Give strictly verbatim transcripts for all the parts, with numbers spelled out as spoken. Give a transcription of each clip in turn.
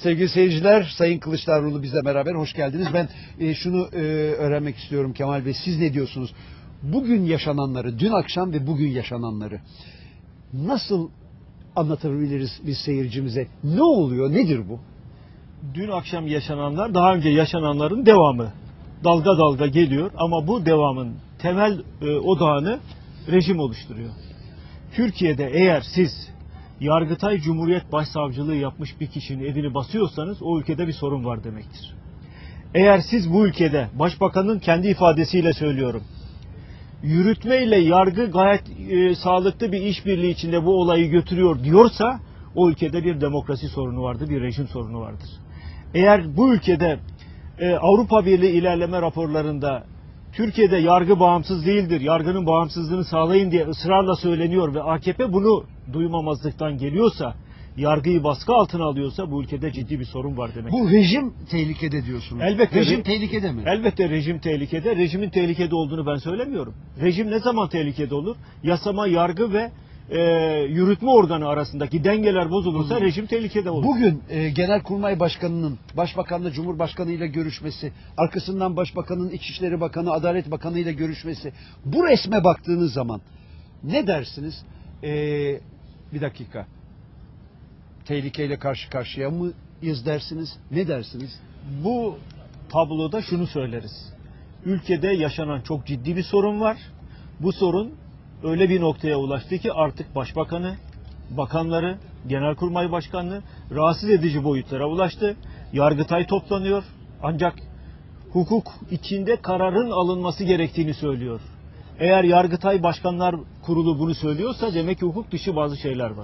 Sevgili seyirciler, Sayın Kılıçdaroğlu bizle beraber, hoş geldiniz. Ben e, şunu e, öğrenmek istiyorum Kemal Bey, siz ne diyorsunuz? Bugün yaşananları, dün akşam ve bugün yaşananları nasıl anlatabiliriz biz seyircimize? Ne oluyor, nedir bu? Dün akşam yaşananlar daha önce yaşananların devamı. Dalga dalga geliyor ama bu devamın temel e, odağını rejim oluşturuyor. Türkiye'de eğer siz Yargıtay Cumhuriyet Başsavcılığı yapmış bir kişinin evini basıyorsanız o ülkede bir sorun var demektir. Eğer siz bu ülkede başbakanın kendi ifadesiyle söylüyorum, yürütme ile yargı gayet e, sağlıklı bir işbirliği içinde bu olayı götürüyor diyorsa o ülkede bir demokrasi sorunu vardır, bir rejim sorunu vardır. Eğer bu ülkede e, Avrupa Birliği ilerleme raporlarında Türkiye'de yargı bağımsız değildir, yargının bağımsızlığını sağlayın diye ısrarla söyleniyor ve A K P bunu duymamazlıktan geliyorsa, yargıyı baskı altına alıyorsa bu ülkede ciddi bir sorun var demek. Bu rejim tehlikede diyorsunuz. Elbette rejim re tehlikede mi? Elbette rejim tehlikede. Rejimin tehlikede olduğunu ben söylemiyorum. Rejim ne zaman tehlikede olur? Yasama, yargı ve e, yürütme organı arasındaki dengeler bozulursa Hı. rejim tehlikede olur. Bugün e, Genelkurmay Başkanı'nın Başbakanla Cumhurbaşkanı ile görüşmesi, arkasından Başbakanın İçişleri Bakanı, Adalet Bakanı ile görüşmesi, bu resme baktığınız zaman ne dersiniz? E, bir dakika. Tehlikeyle karşı karşıya mıyız dersiniz? Ne dersiniz? Bu tabloda şunu söyleriz. Ülkede yaşanan çok ciddi bir sorun var. Bu sorun öyle bir noktaya ulaştı ki artık başbakanı, bakanları, genelkurmay başkanlığı rahatsız edici boyutlara ulaştı. Yargıtay toplanıyor. Ancak hukuk içinde kararın alınması gerektiğini söylüyor. Eğer Yargıtay Başkanlar Kurulu bunu söylüyorsa demek ki hukuk dışı bazı şeyler var.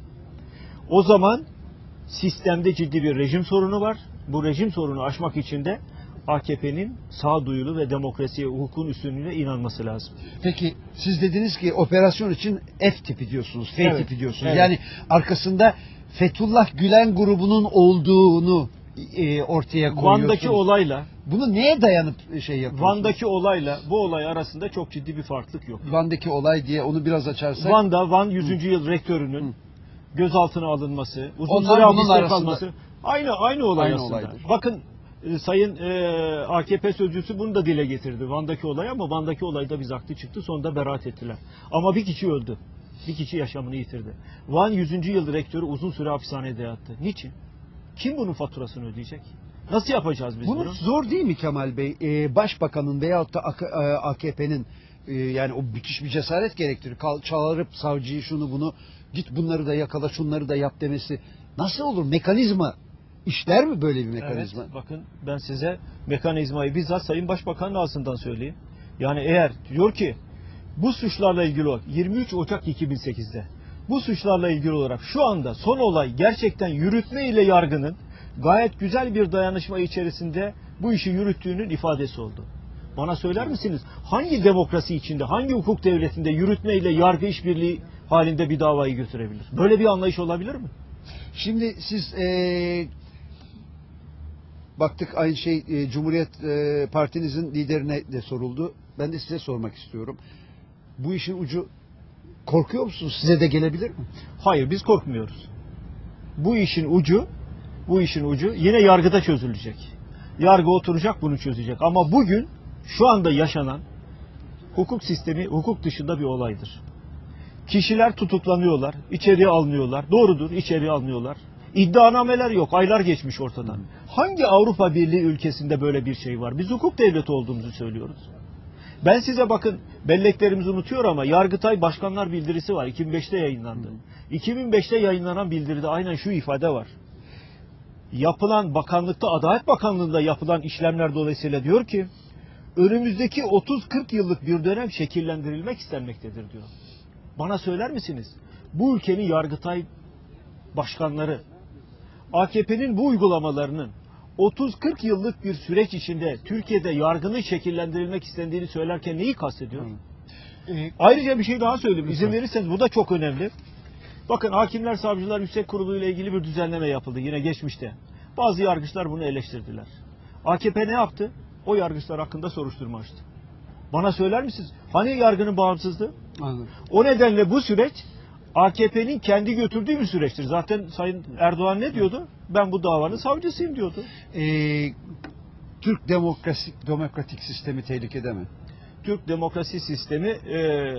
O zaman sistemde ciddi bir rejim sorunu var. Bu rejim sorunu aşmak için de A K P'nin sağduyulu ve demokrasiye, hukukun üstünlüğüne inanması lazım. Peki siz dediniz ki operasyon için F tipi diyorsunuz, F evet. tipi diyorsunuz. Evet. Yani arkasında Fethullah Gülen grubunun olduğunu e, ortaya koyuyorsunuz. Van'daki olayla bunu neye dayanıp şey yapıyorsunuz? Van'daki olayla bu olay arasında çok ciddi bir farklılık yok. Van'daki olay diye onu biraz açarsak. Van'da Van yüzüncü yıl rektörünün Hı. gözaltına alınması, uzun Onlar süre hapiste arasında... kalması aynı aynı olay aynı aslında. Olaydır. Bakın e, Sayın e, A K P sözcüsü bunu da dile getirdi. Van'daki olay ama Van'daki olayda biz haklı çıktı. Sonunda beraat ettiler. Ama bir kişi öldü. Bir kişi yaşamını yitirdi. Van yüzüncü yıl rektörü uzun süre hapishanede yattı. Niçin? Kim bunun faturasını ödeyecek? Nasıl yapacağız biz bunu? Bunu zor değil mi Kemal Bey? Ee, Başbakanın veyahut da A K P'nin e, yani o müthiş bir cesaret gerektirir. Kal, çağırıp savcıyı şunu bunu git bunları da yakala şunları da yap demesi nasıl olur? Mekanizma işler mi böyle bir mekanizma? Evet, bakın ben size mekanizmayı bizzat Sayın Başbakan'ın ağzından söyleyeyim. Yani eğer diyor ki bu suçlarla ilgili olarak yirmi üç Ocak iki bin sekiz'de bu suçlarla ilgili olarak şu anda son olay gerçekten yürütme ile yargının gayet güzel bir dayanışma içerisinde bu işi yürüttüğünün ifadesi oldu. Bana söyler misiniz? Hangi demokrasi içinde, hangi hukuk devletinde yürütme ile yargı işbirliği halinde bir davayı götürebilir? Böyle bir anlayış olabilir mi? Şimdi siz ee, baktık aynı şey e, Cumhuriyet e, Partinizin liderine de soruldu. Ben de size sormak istiyorum. Bu işin ucu korkuyor musunuz? Size de gelebilir mi? Hayır, biz korkmuyoruz. Bu işin ucu bu işin ucu yine yargıda çözülecek. Yargı oturacak, bunu çözecek. Ama bugün şu anda yaşanan hukuk sistemi hukuk dışında bir olaydır. Kişiler tutuklanıyorlar, içeriye alınıyorlar. Doğrudur, içeriye alınıyorlar. İddianameler yok, aylar geçmiş ortadan. Hmm. Hangi Avrupa Birliği ülkesinde böyle bir şey var? Biz hukuk devleti olduğumuzu söylüyoruz. Ben size bakın, belleklerimizi unutuyor ama Yargıtay Başkanlar Bildirisi var. iki bin beş'te yayınlandı. Hmm. iki bin beş'te yayınlanan bildiride aynen şu ifade var. Yapılan bakanlıkta, Adalet Bakanlığı'nda yapılan işlemler dolayısıyla diyor ki önümüzdeki otuz kırk yıllık bir dönem şekillendirilmek istenmektedir diyor. Bana söyler misiniz? Bu ülkenin Yargıtay başkanları A K P'nin bu uygulamalarının otuz kırk yıllık bir süreç içinde Türkiye'de yargının şekillendirilmek istendiğini söylerken neyi kastediyor? Ee, ayrıca bir şey daha söyleyeyim. İzin verirseniz bu da çok önemli. Bakın Hakimler Savcılar Yüksek Kurulu ile ilgili bir düzenleme yapıldı yine geçmişte. Bazı yargıçlar bunu eleştirdiler. A K P ne yaptı? O yargıçlar hakkında soruşturma açtı. Bana söyler misiniz? Hani yargının bağımsızlığı? Anladım. O nedenle bu süreç A K P'nin kendi götürdüğü bir süreçtir. Zaten Sayın Erdoğan ne diyordu? Ben bu davanın savcısıyım diyordu. Ee, Türk demokrasi, demokratik sistemi tehlikede mi? Türk demokrasi sistemi e,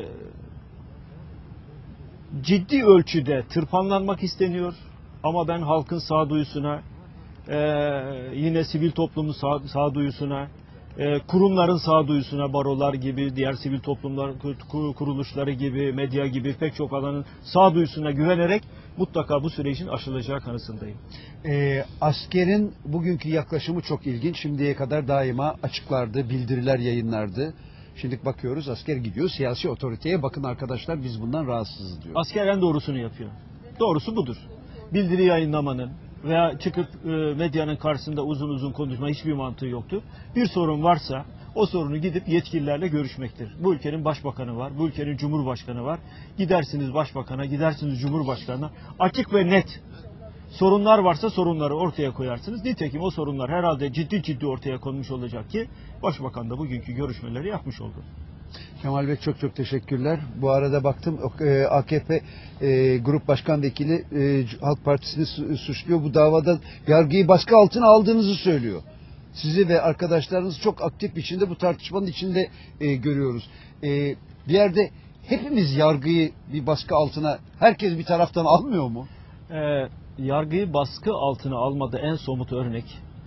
ciddi ölçüde tırpanlanmak isteniyor. Ama ben halkın sağduyusuna, e, yine sivil toplumun sağ, sağduyusuna, e, kurumların sağduyusuna, barolar gibi, diğer sivil toplumlar kuruluşları gibi, medya gibi pek çok alanın sağduyusuna güvenerek mutlaka bu sürecin aşılacağı kanısındayım. Ee, askerin bugünkü yaklaşımı çok ilginç. Şimdiye kadar daima açıklardı, bildiriler yayınlardı. Şimdi bakıyoruz asker gidiyor siyasi otoriteye, bakın arkadaşlar biz bundan rahatsızız diyor. Asker en doğrusunu yapıyor. Doğrusu budur. Bildiri yayınlamanın veya çıkıp e, medyanın karşısında uzun uzun konuşma hiçbir mantığı yoktur. Bir sorun varsa o sorunu gidip yetkililerle görüşmektir. Bu ülkenin başbakanı var, bu ülkenin cumhurbaşkanı var. Gidersiniz başbakana, gidersiniz cumhurbaşkanına. Açık ve net sorunlar varsa sorunları ortaya koyarsınız. Nitekim o sorunlar herhalde ciddi ciddi ortaya konmuş olacak ki başbakan da bugünkü görüşmeleri yapmış oldu. Kemal Bey çok çok teşekkürler. Bu arada baktım e, A K P e, Grup Başkan Vekili e, Halk Partisi'ni su- suçluyor. Bu davada yargıyı baskı altına aldığınızı söylüyor. Sizi ve arkadaşlarınızı çok aktif biçimde bu tartışmanın içinde e, görüyoruz. E, bir yerde hepimiz yargıyı bir baskı altına, herkes bir taraftan almıyor mu? Ee, yargıyı baskı altına almada en somut örnek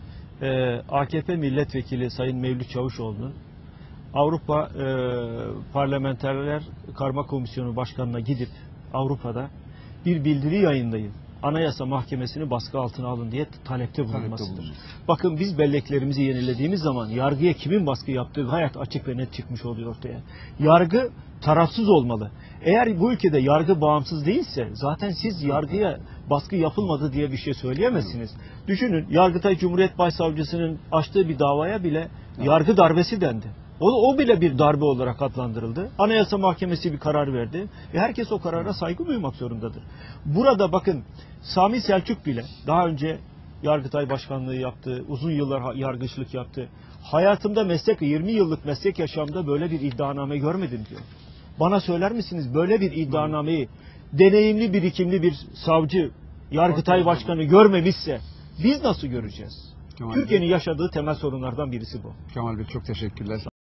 e, A K P milletvekili Sayın Mevlüt Çavuşoğlu'nun Avrupa e, Parlamenterler Karma Komisyonu Başkanı'na gidip Avrupa'da bir bildiri yayınlayın, Anayasa Mahkemesi'ni baskı altına alın diye talepte bulunmasıdır. bulunması. Bakın biz belleklerimizi yenilediğimiz zaman yargıya kimin baskı yaptığı hayat açık ve net çıkmış oluyor ortaya. Yargı tarafsız olmalı. Eğer bu ülkede yargı bağımsız değilse zaten siz yargıya baskı yapılmadı diye bir şey söyleyemezsiniz. Düşünün, Yargıtay Cumhuriyet Başsavcısının açtığı bir davaya bile yargı darbesi dendi. O, o bile bir darbe olarak adlandırıldı. Anayasa Mahkemesi bir karar verdi ve herkes o karara saygı duymak zorundadır. Burada bakın Sami Selçuk bile daha önce Yargıtay Başkanlığı yaptı, uzun yıllar yargıçlık yaptı. Hayatımda meslek, yirmi yıllık meslek yaşamda böyle bir iddianame görmedim diyor. Bana söyler misiniz böyle bir iddianameyi deneyimli, birikimli bir savcı, Yargıtay Başkanı görmemişse biz nasıl göreceğiz? Türkiye'nin yaşadığı temel sorunlardan birisi bu. Kemal Bey çok teşekkürler.